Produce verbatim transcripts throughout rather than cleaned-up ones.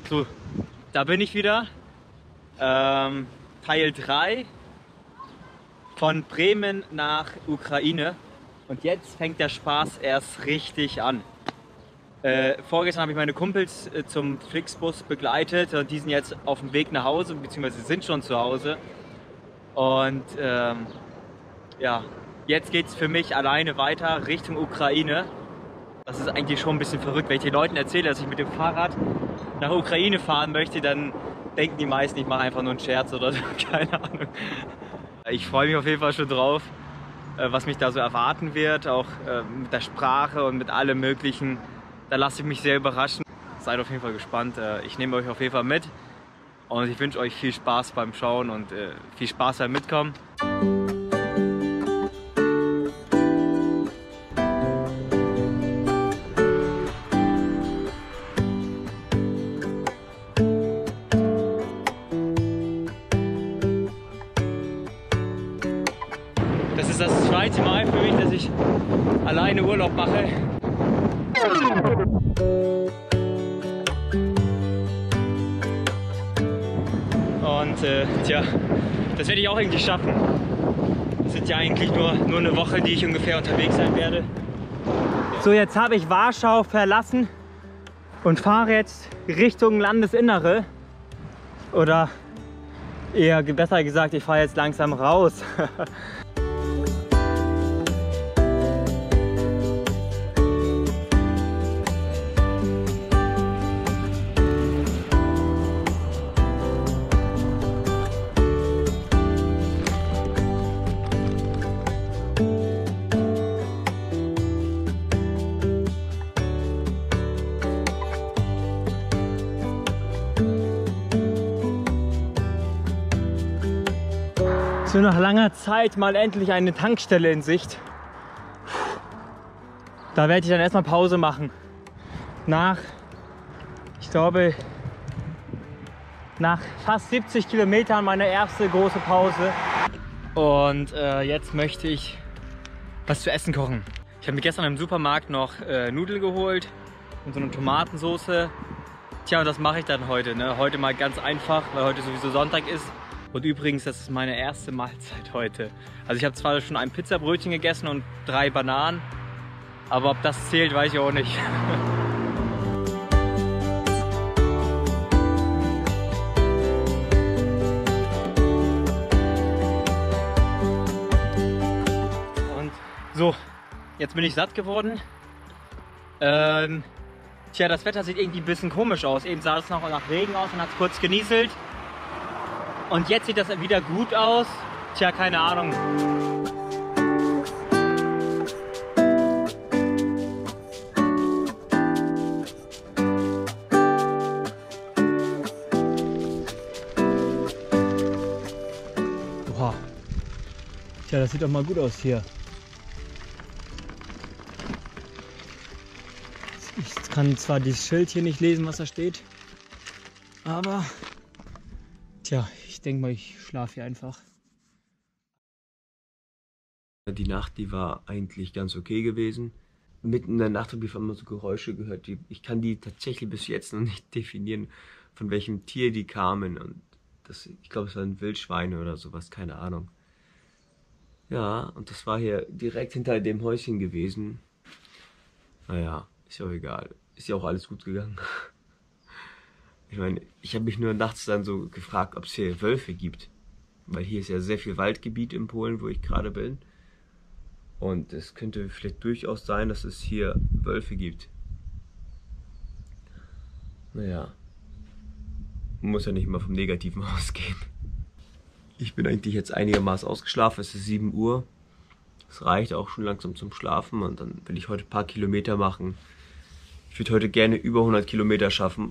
So, da bin ich wieder. Ähm, Teil drei von Bremen nach Ukraine. Und jetzt fängt der Spaß erst richtig an. Äh, vorgestern habe ich meine Kumpels äh, zum Flixbus begleitet und die sind jetzt auf dem Weg nach Hause, beziehungsweise sind schon zu Hause. Und ähm, ja, jetzt geht es für mich alleine weiter Richtung Ukraine. Das ist eigentlich schon ein bisschen verrückt. Wenn ich den Leuten erzähle, dass ich mit dem Fahrrad nach Ukraine fahren möchte, dann denken die meisten, ich mache einfach nur einen Scherz oder so, keine Ahnung. Ich freue mich auf jeden Fall schon drauf, was mich da so erwarten wird, auch mit der Sprache und mit allem Möglichen. Da lasse ich mich sehr überraschen. Seid auf jeden Fall gespannt. Ich nehme euch auf jeden Fall mit und ich wünsche euch viel Spaß beim Schauen und viel Spaß beim Mitkommen. Das ist das zweite Mal für mich, dass ich alleine Urlaub mache. Und äh, tja, das werde ich auch irgendwie schaffen. Es sind ja eigentlich nur, nur eine Woche, die ich ungefähr unterwegs sein werde. So, jetzt habe ich Warschau verlassen und fahre jetzt Richtung Landesinnere. Oder eher besser gesagt, ich fahre jetzt langsam raus. So, nach langer Zeit mal endlich eine Tankstelle in Sicht. Da werde ich dann erstmal Pause machen. Nach, ich glaube, nach fast siebzig Kilometern meine erste große Pause. Und äh, jetzt möchte ich was zu essen kochen. Ich habe mir gestern im Supermarkt noch äh, Nudeln geholt und so eine Tomatensauce. Tja, und das mache ich dann heute. Ne? Heute mal ganz einfach, weil heute sowieso Sonntag ist. Und übrigens, das ist meine erste Mahlzeit heute. Also ich habe zwar schon ein Pizzabrötchen gegessen und drei Bananen, aber ob das zählt, weiß ich auch nicht. Und so, jetzt bin ich satt geworden. Ähm, tja, das Wetter sieht irgendwie ein bisschen komisch aus. Eben sah es noch nach Regen aus und hat es kurz genieselt. Und jetzt sieht das wieder gut aus. Tja, keine Ahnung. Oha. Tja, das sieht doch mal gut aus hier. Ich kann zwar dieses Schild hier nicht lesen, was da steht, aber tja, ich denke mal, ich schlafe hier einfach. Die Nacht, die war eigentlich ganz okay gewesen. Mitten in der Nacht habe ich immer so Geräusche gehört. Die, ich kann die tatsächlich bis jetzt noch nicht definieren, von welchem Tier die kamen. Und das, ich glaube, es waren Wildschweine oder sowas, keine Ahnung. Ja, und das war hier direkt hinter dem Häuschen gewesen. Naja, ist ja auch egal. Ist ja auch alles gut gegangen. Ich meine, ich habe mich nur nachts dann so gefragt, ob es hier Wölfe gibt. Weil hier ist ja sehr viel Waldgebiet in Polen, wo ich gerade bin. Und es könnte vielleicht durchaus sein, dass es hier Wölfe gibt. Naja, man muss ja nicht immer vom Negativen ausgehen. Ich bin eigentlich jetzt einigermaßen ausgeschlafen, es ist sieben Uhr. Es reicht auch schon langsam zum Schlafen und dann will ich heute ein paar Kilometer machen. Ich würde heute gerne über hundert Kilometer schaffen.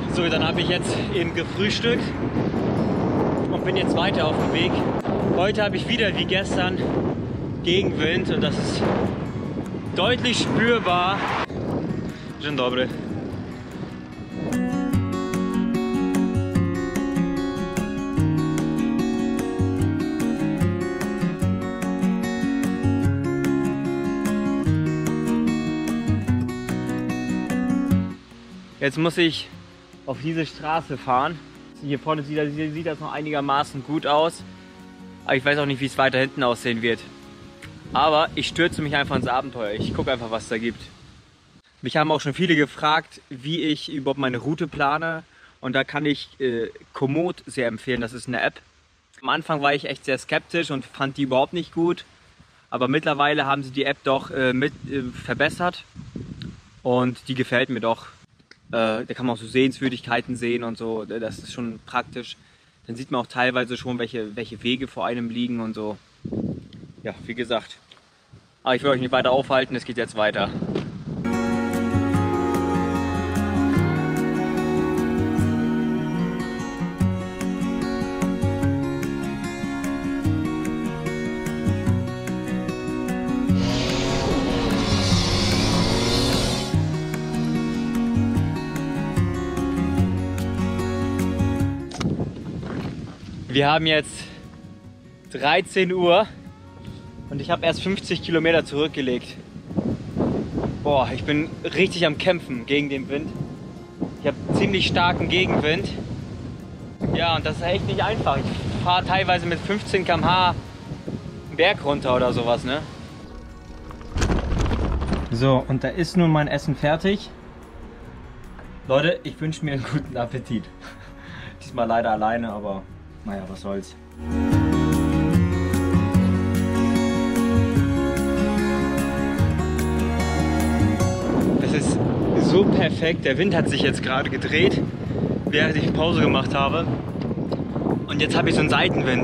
So, dann habe ich jetzt eben gefrühstückt und bin jetzt weiter auf dem Weg. Heute habe ich wieder wie gestern Gegenwind und das ist deutlich spürbar. Dzień dobry. Jetzt muss ich auf diese Straße fahren. Hier vorne sieht, sieht das noch einigermaßen gut aus. Aber ich weiß auch nicht, wie es weiter hinten aussehen wird. Aber ich stürze mich einfach ins Abenteuer. Ich gucke einfach, was es da gibt. Mich haben auch schon viele gefragt, wie ich überhaupt meine Route plane. Und da kann ich äh, Komoot sehr empfehlen. Das ist eine App. Am Anfang war ich echt sehr skeptisch und fand die überhaupt nicht gut. Aber mittlerweile haben sie die App doch äh, mit äh, verbessert. Und die gefällt mir doch. Äh, da kann man auch so Sehenswürdigkeiten sehen und so. Das ist schon praktisch. Dann sieht man auch teilweise schon, welche, welche Wege vor einem liegen und so. Ja, wie gesagt. Aber ich will euch nicht weiter aufhalten, es geht jetzt weiter. Wir haben jetzt dreizehn Uhr und ich habe erst fünfzig Kilometer zurückgelegt. Boah, ich bin richtig am Kämpfen gegen den Wind. Ich habe ziemlich starken Gegenwind. Ja, und das ist echt nicht einfach. Ich fahre teilweise mit fünfzehn Kilometer pro Stunde einen Berg runter oder sowas, ne? So, und da ist nun mein Essen fertig. Leute, ich wünsche mir einen guten Appetit. Diesmal leider alleine, aber naja, was soll's. Das ist so perfekt. Der Wind hat sich jetzt gerade gedreht, während ich Pause gemacht habe. Und jetzt habe ich so einen Seitenwind.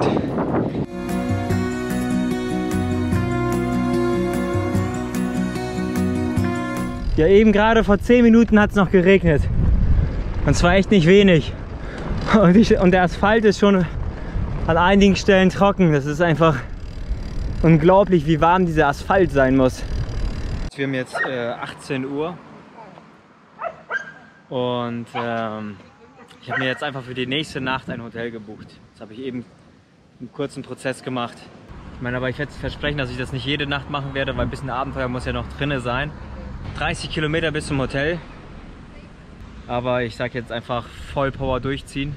Ja, eben gerade vor zehn Minuten hat es noch geregnet. Und zwar echt nicht wenig. Und, ich, und der Asphalt ist schon an einigen Stellen trocken. Das ist einfach unglaublich, wie warm dieser Asphalt sein muss. Wir haben jetzt äh, achtzehn Uhr und ähm, ich habe mir jetzt einfach für die nächste Nacht ein Hotel gebucht. Das habe ich eben einen kurzen Prozess gemacht. Ich meine, aber ich werde versprechen, dass ich das nicht jede Nacht machen werde, weil ein bisschen Abenteuer muss ja noch drin sein. dreißig Kilometer bis zum Hotel. Aber ich sage jetzt einfach voll Power durchziehen.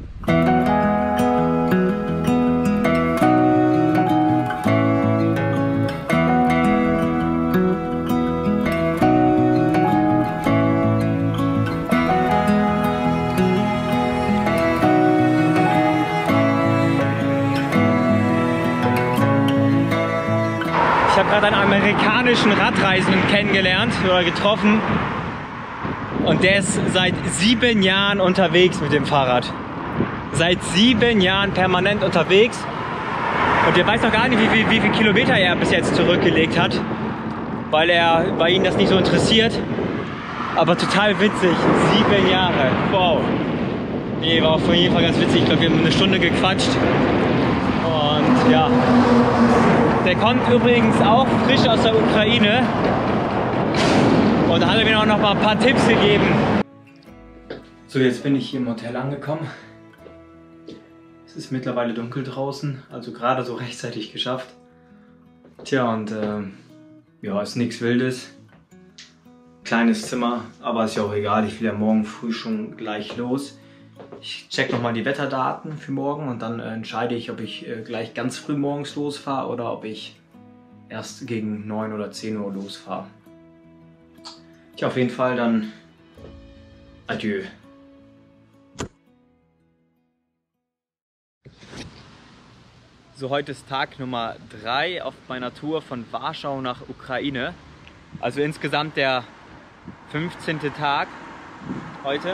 Ich habe gerade einen amerikanischen Radreisenden kennengelernt oder getroffen. Und der ist seit sieben Jahren unterwegs mit dem Fahrrad. Seit sieben Jahren permanent unterwegs. Und der weiß noch gar nicht, wie, wie, wie viele Kilometer er bis jetzt zurückgelegt hat. Weil er bei ihm das nicht so interessiert. Aber total witzig. Sieben Jahre. Wow. Nee, war auf jeden Fall ganz witzig. Ich glaube, wir haben eine Stunde gequatscht. Und ja. Der kommt übrigens auch frisch aus der Ukraine. Und da hat er mir auch noch mal ein paar Tipps gegeben. So, jetzt bin ich hier im Hotel angekommen. Es ist mittlerweile dunkel draußen, also gerade so rechtzeitig geschafft. Tja, und äh, ja, ist nichts Wildes. Kleines Zimmer, aber ist ja auch egal. Ich will ja morgen früh schon gleich los. Ich check noch mal die Wetterdaten für morgen und dann äh, entscheide ich, ob ich äh, gleich ganz früh morgens losfahre oder ob ich erst gegen neun oder zehn Uhr losfahre. Tja, auf jeden Fall dann adieu. So, heute ist Tag Nummer drei auf meiner Tour von Warschau nach Ukraine. Also insgesamt der fünfzehnte Tag heute.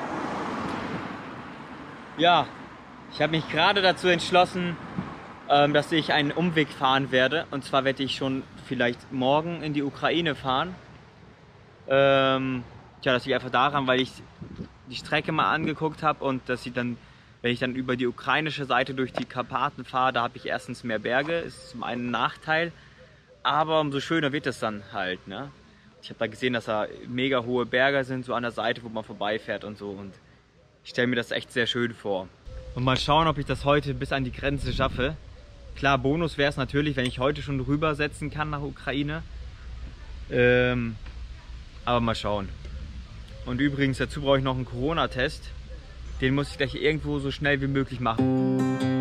Ja, ich habe mich gerade dazu entschlossen, ähm, dass ich einen Umweg fahren werde. Und zwar werde ich schon vielleicht morgen in die Ukraine fahren. Ähm, tja, das liegt einfach daran, weil ich die Strecke mal angeguckt habe und dass sie dann, wenn ich dann über die ukrainische Seite durch die Karpaten fahre, da habe ich erstens mehr Berge, ist zum einen ein Nachteil, aber umso schöner wird es dann halt, ne? Ich habe da gesehen, dass da mega hohe Berge sind, so an der Seite, wo man vorbeifährt und so, und ich stelle mir das echt sehr schön vor. Und mal schauen, ob ich das heute bis an die Grenze schaffe. Klar, Bonus wäre es natürlich, wenn ich heute schon rübersetzen kann nach Ukraine. Ähm, aber mal schauen. Und übrigens, dazu brauche ich noch einen Corona-Test. Den muss ich gleich irgendwo so schnell wie möglich machen.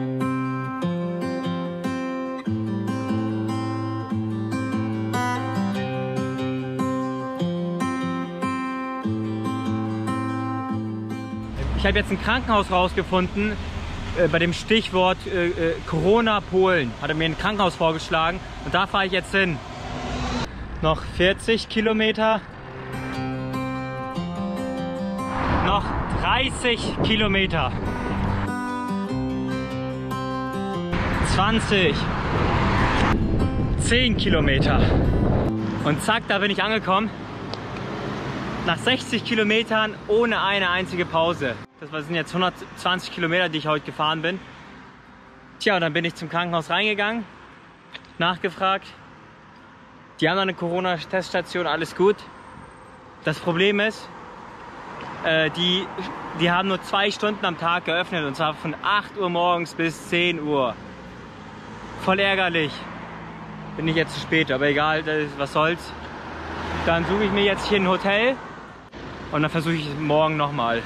Ich habe jetzt ein Krankenhaus rausgefunden, äh, bei dem Stichwort äh, äh, Corona Polen. Hat er mir ein Krankenhaus vorgeschlagen und da fahre ich jetzt hin. Noch vierzig Kilometer. Noch dreißig Kilometer. zwanzig. zehn Kilometer. Und zack, da bin ich angekommen. Nach sechzig Kilometern ohne eine einzige Pause. Das sind jetzt hundertzwanzig Kilometer, die ich heute gefahren bin. Tja, und dann bin ich zum Krankenhaus reingegangen, nachgefragt. Die haben eine Corona-Teststation, alles gut. Das Problem ist, äh, die, die haben nur zwei Stunden am Tag geöffnet, und zwar von acht Uhr morgens bis zehn Uhr. Voll ärgerlich. Bin ich jetzt zu spät, aber egal, was soll's. Dann suche ich mir jetzt hier ein Hotel und dann versuche ich es morgen nochmal.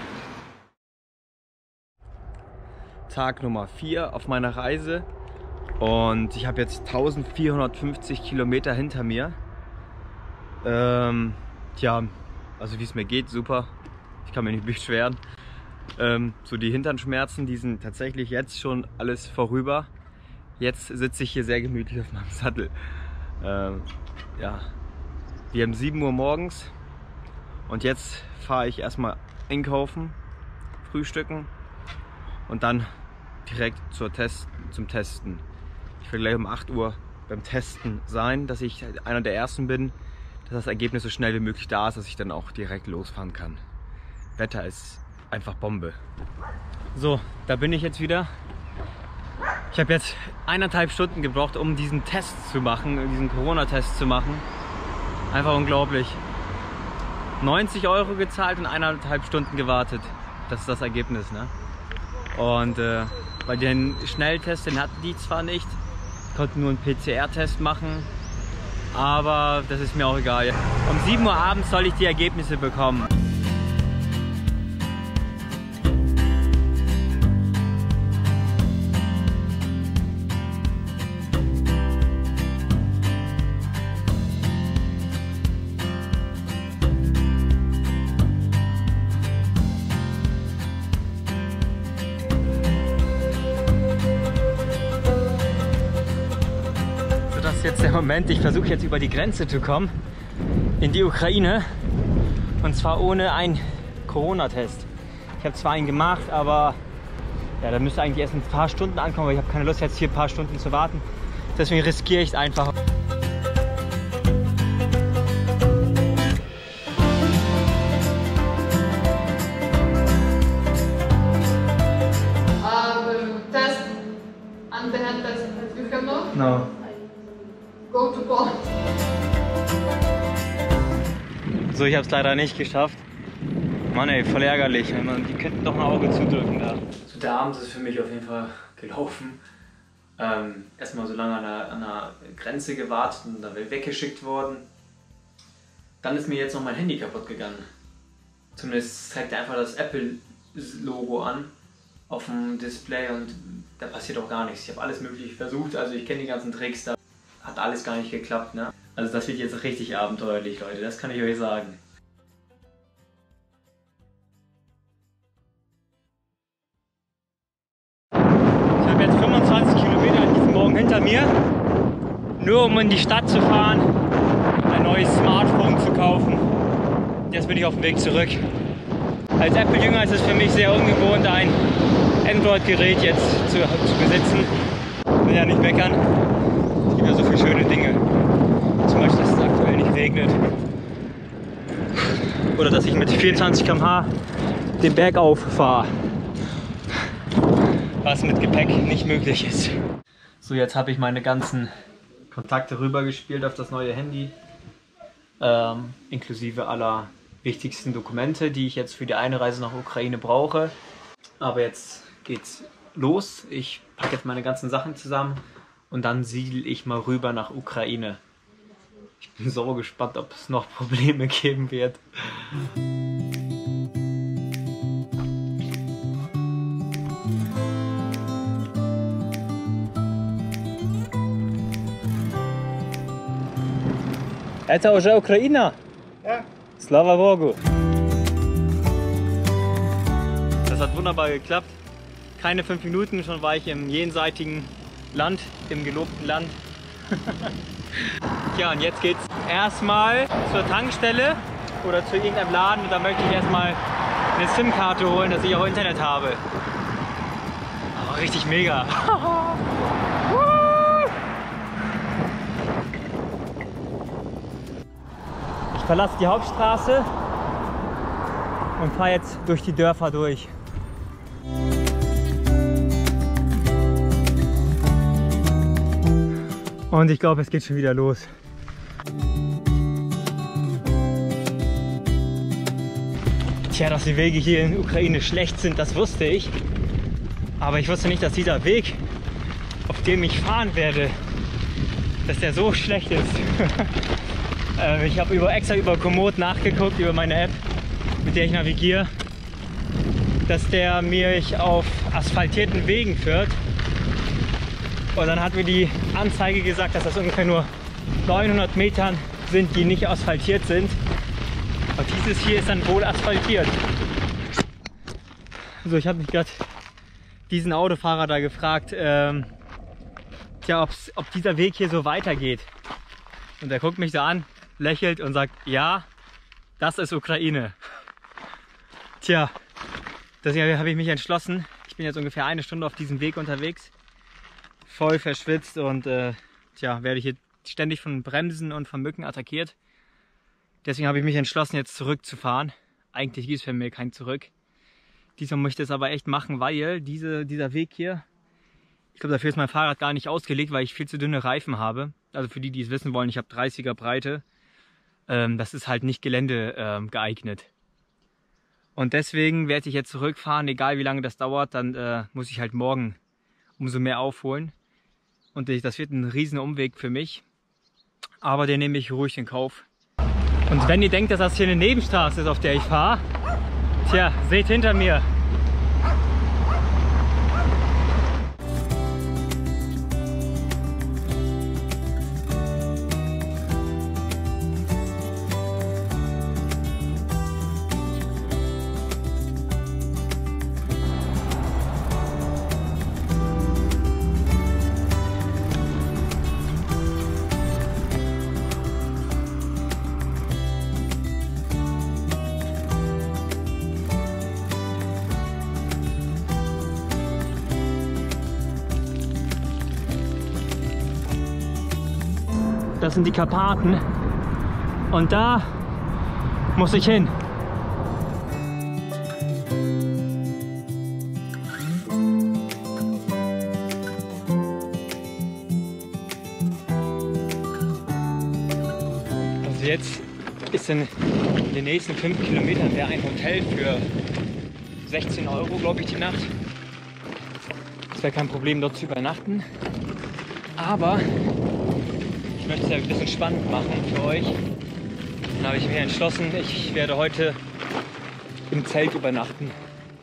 Tag Nummer vier auf meiner Reise und ich habe jetzt eintausendvierhundertfünfzig Kilometer hinter mir. Ähm, tja, also wie es mir geht, super. Ich kann mich nicht beschweren. Ähm, so die Hinternschmerzen, die sind tatsächlich jetzt schon alles vorüber. Jetzt sitze ich hier sehr gemütlich auf meinem Sattel. Ähm, ja, wir haben sieben Uhr morgens und jetzt fahre ich erstmal einkaufen, frühstücken und dann direkt zur Test, zum Testen. Ich will gleich um acht Uhr beim Testen sein, dass ich einer der Ersten bin, dass das Ergebnis so schnell wie möglich da ist, dass ich dann auch direkt losfahren kann. Wetter ist einfach Bombe. So, da bin ich jetzt wieder. Ich habe jetzt eineinhalb Stunden gebraucht, um diesen Test zu machen, diesen Corona-Test zu machen. Einfach unglaublich. neunzig Euro gezahlt und eineinhalb Stunden gewartet. Das ist das Ergebnis, ne? Und äh, bei den Schnelltest, den hatten die zwar nicht, konnten nur einen P C R-Test machen, aber das ist mir auch egal. Um sieben Uhr abends soll ich die Ergebnisse bekommen. Jetzt der Moment, ich versuche jetzt über die Grenze zu kommen in die Ukraine, und zwar ohne einen Corona-Test. Ich habe zwar einen gemacht, aber ja, da müsste eigentlich erst ein paar Stunden ankommen, aber ich habe keine Lust jetzt hier ein paar Stunden zu warten. Deswegen riskiere ich es einfach. Test antigen test have you have not? No. Go to Poland. So, ich habe es leider nicht geschafft. Mann ey, voll ärgerlich. Die könnten doch ein Auge zudrücken da. So, der Abend ist für mich auf jeden Fall gelaufen. Ähm, erstmal so lange an der, an der Grenze gewartet und dann weggeschickt worden. Dann ist mir jetzt noch mein Handy kaputt gegangen. Zumindest zeigt einfach das Apple-Logo an auf dem Display und da passiert auch gar nichts. Ich habe alles Mögliche versucht, also ich kenne die ganzen Tricks da. Hat alles gar nicht geklappt, ne? Also das wird jetzt richtig abenteuerlich, Leute, das kann ich euch sagen. Ich habe jetzt fünfundzwanzig Kilometer an diesem Morgen hinter mir, nur um in die Stadt zu fahren, ein neues Smartphone zu kaufen. Jetzt bin ich auf dem Weg zurück. Als Apple-Jünger ist es für mich sehr ungewohnt, ein Android-Gerät jetzt zu, zu besitzen. Ich will ja nicht meckern. Es gibt ja so viele schöne Dinge. Zum Beispiel, dass es aktuell nicht regnet. Oder dass ich mit vierundzwanzig Kilometer pro Stunde den Berg auffahre. Was mit Gepäck nicht möglich ist. So, jetzt habe ich meine ganzen Kontakte rübergespielt auf das neue Handy. Ähm, inklusive aller wichtigsten Dokumente, die ich jetzt für die Einreise nach Ukraine brauche. Aber jetzt geht's los. Ich packe jetzt meine ganzen Sachen zusammen und dann siedel ich mal rüber nach Ukraine. Ich bin so gespannt, ob es noch Probleme geben wird. Это уже Ukraina? Ja. Slava Bogu. Das hat wunderbar geklappt. Keine fünf Minuten, schon war ich im jenseitigen Land, im gelobten Land. Tja, und jetzt geht's erstmal zur Tankstelle oder zu irgendeinem Laden und da möchte ich erstmal eine SIM-Karte holen, dass ich auch Internet habe. Oh, richtig mega. Ich verlasse die Hauptstraße und fahre jetzt durch die Dörfer durch. Und ich glaube, es geht schon wieder los. Tja, dass die Wege hier in Ukraine schlecht sind, das wusste ich. Aber ich wusste nicht, dass dieser Weg, auf dem ich fahren werde, dass der so schlecht ist. Ich habe über, extra über Komoot nachgeguckt, über meine App, mit der ich navigiere, dass der mich auf asphaltierten Wegen führt. Und dann hat mir die Anzeige gesagt, dass das ungefähr nur neunhundert Metern sind, die nicht asphaltiert sind. Und dieses hier ist dann wohl asphaltiert. So, ich habe mich gerade diesen Autofahrer da gefragt, ähm, tja, ob's, ob dieser Weg hier so weitergeht. Und er guckt mich da an, lächelt und sagt, ja, das ist Ukraine. Tja, deswegen habe ich mich entschlossen. Ich bin jetzt ungefähr eine Stunde auf diesem Weg unterwegs. Voll verschwitzt und äh, tja, werde hier ständig von Bremsen und von Mücken attackiert. Deswegen habe ich mich entschlossen, jetzt zurückzufahren. Eigentlich gibt es für mich kein Zurück. Diesmal möchte ich es aber echt machen, weil diese, dieser Weg hier, ich glaube, dafür ist mein Fahrrad gar nicht ausgelegt, weil ich viel zu dünne Reifen habe. Also für die, die es wissen wollen, ich habe dreißiger Breite. Ähm, das ist halt nicht Gelände ähm, geeignet. Und deswegen werde ich jetzt zurückfahren, egal wie lange das dauert, dann äh, muss ich halt morgen umso mehr aufholen. Und ich, das wird ein riesen Umweg für mich. Aber den nehme ich ruhig in Kauf. Und wenn ihr denkt, dass das hier eine Nebenstraße ist, auf der ich fahre, tja, seht hinter mir. Das sind die Karpaten und da muss ich hin. Also jetzt ist in den nächsten fünf Kilometern wäre ein Hotel für sechzehn Euro, glaube ich, die Nacht. Es wäre kein Problem, dort zu übernachten. Aber ich möchte es ja ein bisschen spannend machen für euch. Dann habe ich mir entschlossen, ich werde heute im Zelt übernachten.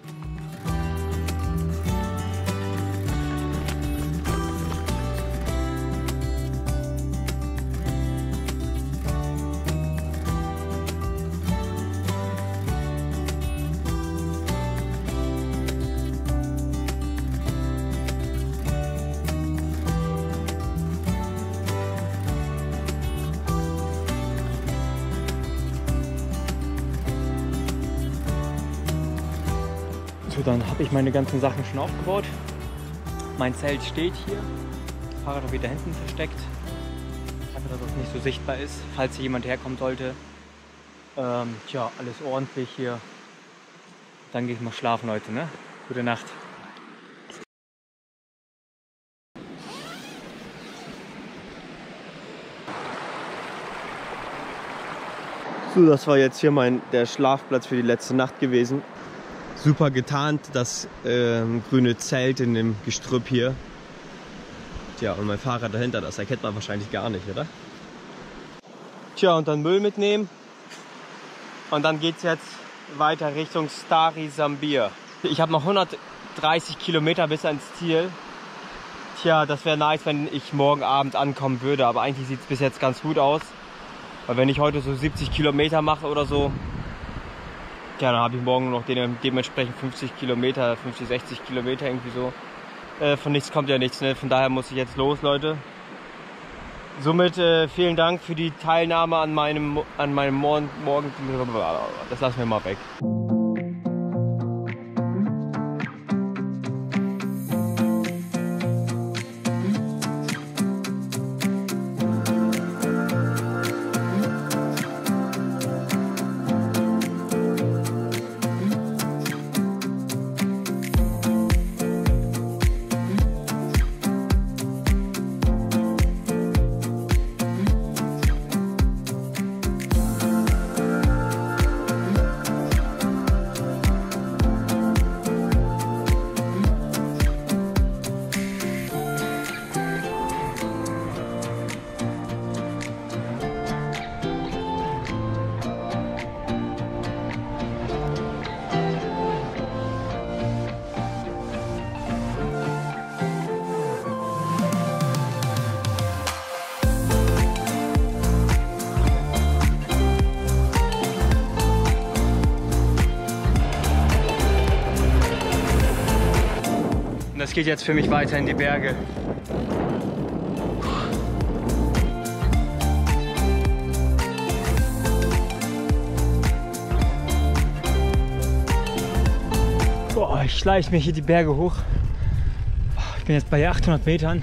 So, dann habe ich meine ganzen Sachen schon aufgebaut. Mein Zelt steht hier. Das Fahrrad auch wieder hinten versteckt. Einfach, dass es nicht so sichtbar ist, falls hier jemand herkommen sollte. Ähm, tja, alles ordentlich hier. Dann gehe ich mal schlafen heute, ne? Gute Nacht. So, das war jetzt hier mein, der Schlafplatz für die letzte Nacht gewesen. Super getarnt, das äh, grüne Zelt in dem Gestrüpp hier. Tja, und mein Fahrrad dahinter, das erkennt man wahrscheinlich gar nicht, oder? Tja, und dann Müll mitnehmen. Und dann geht's jetzt weiter Richtung Stari Sambir. Ich habe noch hundertdreißig Kilometer bis ans Ziel. Tja, das wäre nice, wenn ich morgen Abend ankommen würde, aber eigentlich sieht es bis jetzt ganz gut aus. Weil wenn ich heute so siebzig Kilometer mache oder so, ja, dann habe ich morgen noch de dementsprechend fünfzig Kilometer, fünfzig, sechzig Kilometer irgendwie so. Äh, von nichts kommt ja nichts, ne? Von daher muss ich jetzt los, Leute. Somit äh, vielen Dank für die Teilnahme an meinem, an meinem Morgen, Morgen. Das lassen wir mal weg. Das geht jetzt für mich weiter in die Berge. Boah, ich schleiche mich hier die Berge hoch. Ich bin jetzt bei achthundert Metern.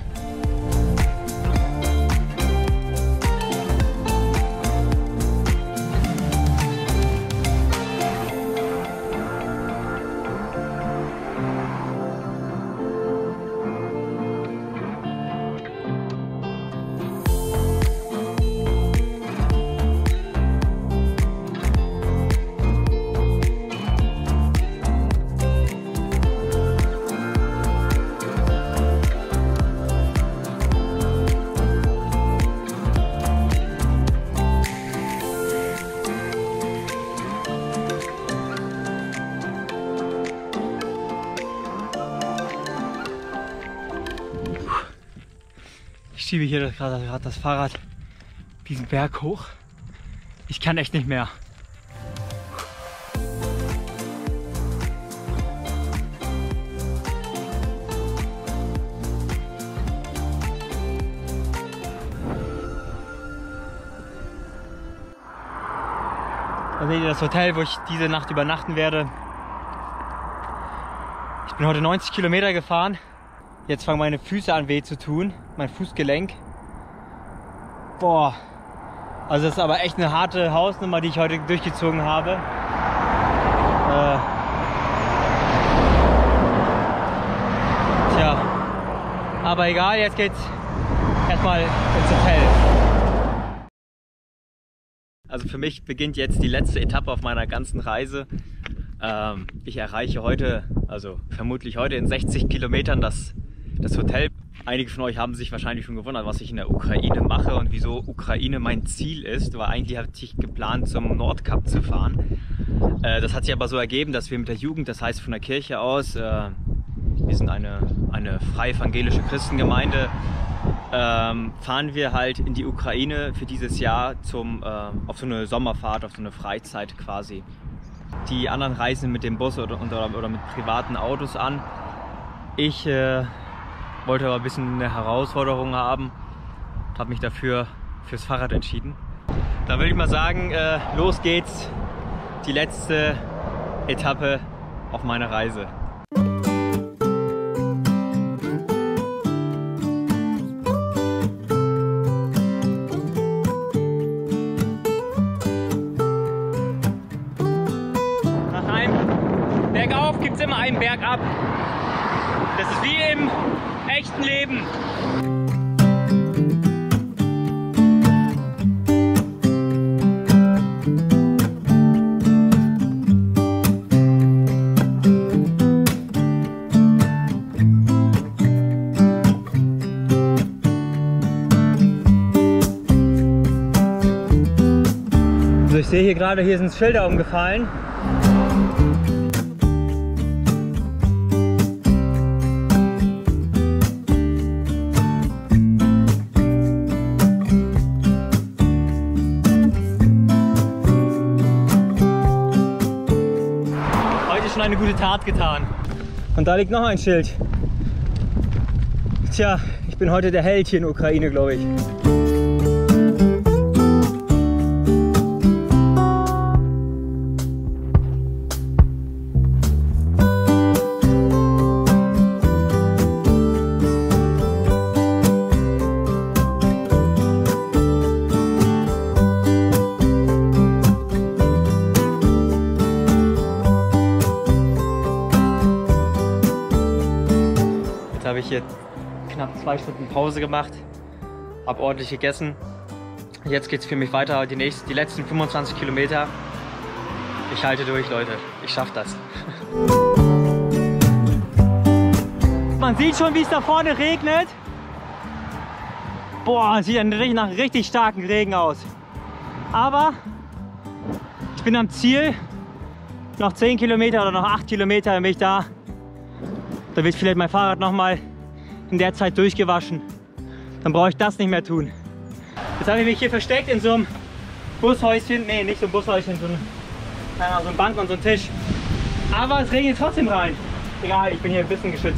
Ich schiebe hier gerade das Fahrrad diesen Berg hoch. Ich kann echt nicht mehr. Da seht ihr das Hotel, wo ich diese Nacht übernachten werde. Ich bin heute neunzig Kilometer gefahren. Jetzt fangen meine Füße an weh zu tun, mein Fußgelenk. Boah, also das ist aber echt eine harte Hausnummer, die ich heute durchgezogen habe. Äh, tja, aber egal, jetzt geht's erstmal ins Hotel. Also für mich beginnt jetzt die letzte Etappe auf meiner ganzen Reise. Ähm, ich erreiche heute, also vermutlich heute in sechzig Kilometern das Das Hotel. Einige von euch haben sich wahrscheinlich schon gewundert, was ich in der Ukraine mache und wieso Ukraine mein Ziel ist, weil eigentlich hatte ich geplant, zum Nordkap zu fahren. Äh, das hat sich aber so ergeben, dass wir mit der Jugend, das heißt von der Kirche aus, äh, wir sind eine, eine freie evangelische Christengemeinde, ähm, fahren wir halt in die Ukraine für dieses Jahr zum, äh, auf so eine Sommerfahrt, auf so eine Freizeit quasi. Die anderen reisen mit dem Bus oder, oder, oder mit privaten Autos an. Ich äh, wollte aber ein bisschen eine Herausforderung haben und habe mich dafür fürs Fahrrad entschieden. Da würde ich mal sagen, äh, los geht's, die letzte Etappe auf meiner Reise. Nach einem immer einen Berg ab. Das ist wie im echten Leben. Also ich sehe hier gerade, hier sind Schilder umgefallen. Schon eine gute Tat getan. Und da liegt noch ein Schild. Tja, ich bin heute der Held hier in der Ukraine, glaube ich. Habe ich jetzt knapp zwei Stunden Pause gemacht, habe ordentlich gegessen. Jetzt geht es für mich weiter, die, nächsten, die letzten fünfundzwanzig Kilometer. Ich halte durch, Leute, ich schaffe das. Man sieht schon, wie es da vorne regnet. Boah, sieht nach richtig starken Regen aus. Aber ich bin am Ziel, noch zehn Kilometer oder noch acht Kilometer, dann bin ich da. Da wird vielleicht mein Fahrrad noch mal in der Zeit durchgewaschen. Dann brauche ich das nicht mehr tun. Jetzt habe ich mich hier versteckt in so einem Bushäuschen. Nee, nicht so ein Bushäuschen, so, ein, so eine Bank und so ein Tisch. Aber es regnet trotzdem rein. Egal, ich bin hier ein bisschen geschützt.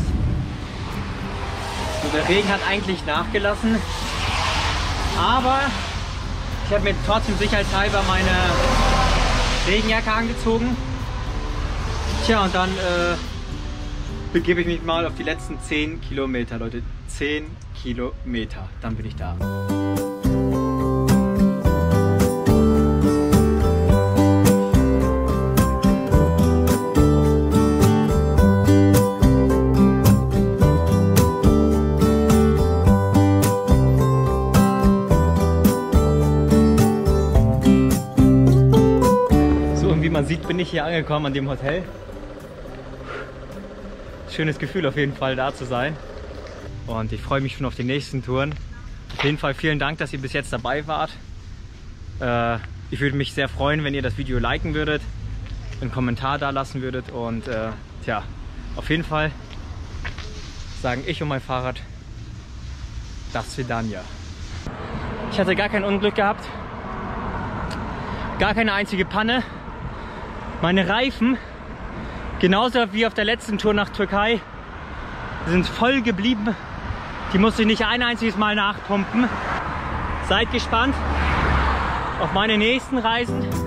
So, der Regen hat eigentlich nachgelassen. Aber ich habe mir trotzdem sicherheitshalber meine Regenjacke angezogen. Tja, und dann äh, begebe ich mich mal auf die letzten zehn Kilometer, Leute. zehn Kilometer, dann bin ich da. So, und wie man sieht, bin ich hier angekommen an dem Hotel. Schönes Gefühl auf jeden Fall, da zu sein. Und ich freue mich schon auf die nächsten Touren. Auf jeden Fall vielen Dank, dass ihr bis jetzt dabei wart. Äh, ich würde mich sehr freuen, wenn ihr das Video liken würdet, einen Kommentar da lassen würdet. Und äh, tja, auf jeden Fall sagen ich und mein Fahrrad das Svidania. Ich hatte gar kein Unglück gehabt. Gar keine einzige Panne. Meine Reifen, genauso wie auf der letzten Tour nach Türkei, sind voll geblieben. Die musste ich nicht ein einziges Mal nachpumpen. Seid gespannt auf meine nächsten Reisen.